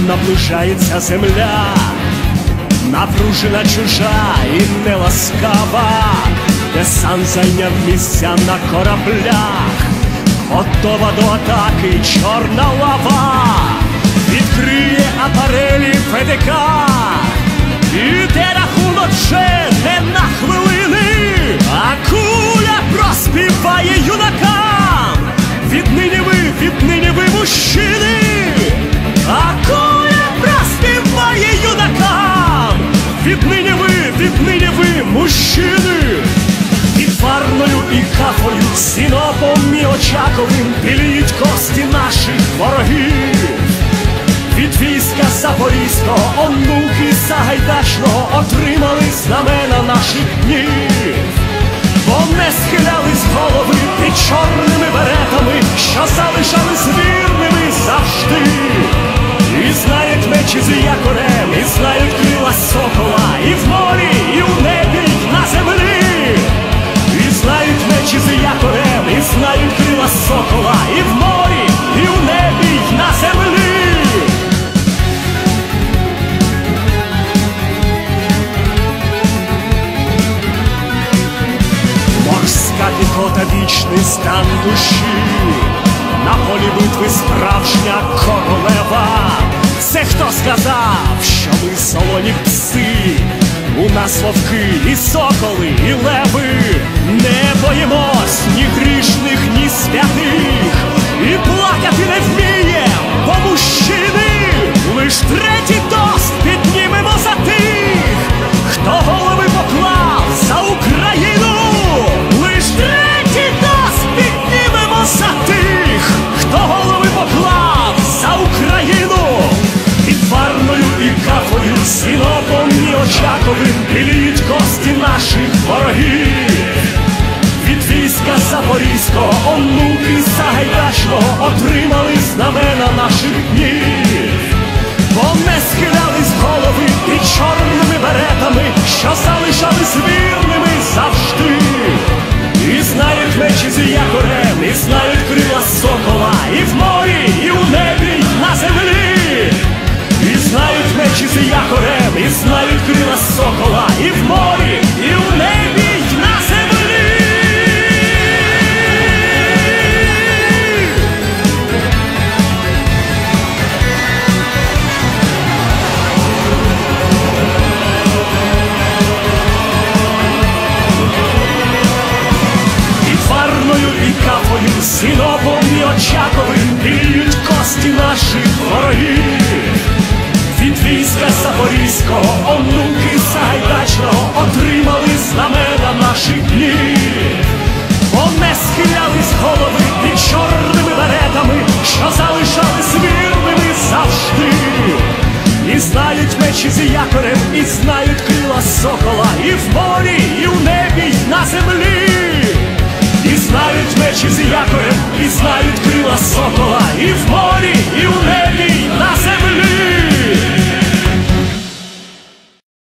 наближається земля, напружена, чужа і неласкава. Десант зайняв місця на кораблях, готова до атаки чорна лава. Відкриє апарелі ПДК, іде рахунок вже не на хвилини, а куля проспіває юнакам: віднині ви мужчини, а куля проспіває юнакам: віднині ви мужчини. Під Варною і Кафою, Синопом і Очаковим біліють кості наших ворогів. Від війська Запорізького, онуки Сагайдачного отримали знамена наших днів. Бо не схилялись голови під чорними беретами, що залишались вірними завжди. І знають мечі з якорем, і знають крила сокола, і в морі, і у небі, і на землі. І знають мечі з якорем, і знають крила сокола, і в морі, і у небі, і на землі. Морська піхота — вічний стан душі, на полі битви справжня королева. Це хто сказав, що ми солоні пси? У нас вовки і соколи, і леви. Не боїмось ні грішних, ні святих, і плакати не вмієм, бо мужчини. Лиш третій тост піднімемо за тих, хто голови поклав за Україну. Лиш третій тост піднімемо за тих, хто голови поклав за Україну. Під Варною і Кафою, Синопом і Очаковим біліють кості наших ворогів. Від війська Запорізького, онуки Сагайдачного отримали знамена наших днів. Бо не схилялись голови під чорними беретами, що залишались вірними завжди. І знають мечі з якорем, і знають крила сокола, і в морі, і у небі, і на землі. І знають мечі з якорем, і знають крила сокола, і в морі, і у небі, і на землі. Під Варною і Кафою, Синопом і Очаковим біліють кості наших ворогів. Від війська Запорізького, онуки Сагайдачного отримали знамена наших днів. Бо не схилялись голови під чорними беретами, що залишались вірними завжди. І знають мечі з якорем, і знають крила сокола, і в морі, і у небі, і на землі. І знають мечі з якорем, і знають крила сокола, і в морі, і у небі.